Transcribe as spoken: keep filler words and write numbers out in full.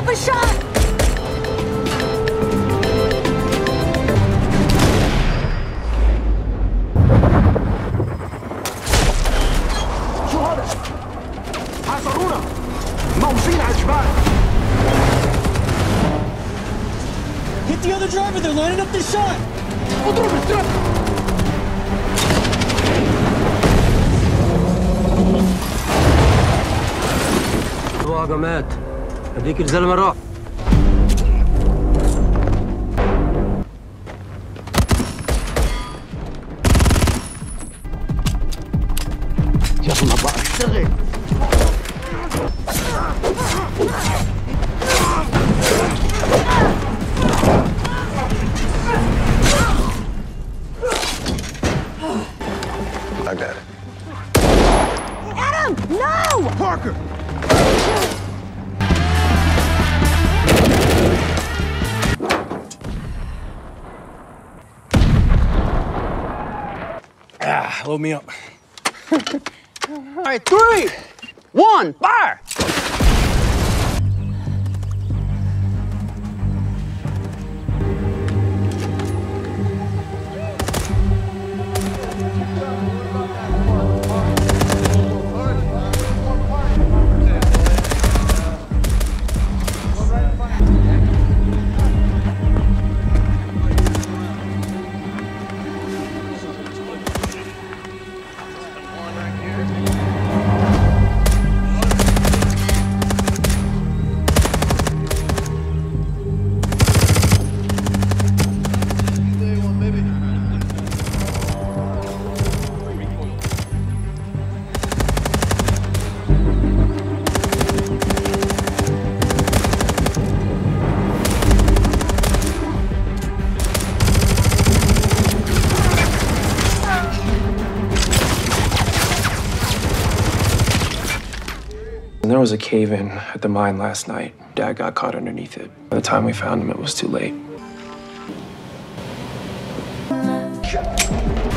shot! حاصرونا موصين على الشمال. Hit the other driver, they're lining up this shot! اضرب الترك. الواقع مات. هديك الزلمه راح. يلا بقى اشتغل. I got it. Adam, no! Parker. Ah, load me up. All right, three, one, fire! There was a cave-in at the mine last night. Dad got caught underneath it. By the time we found him, it was too late.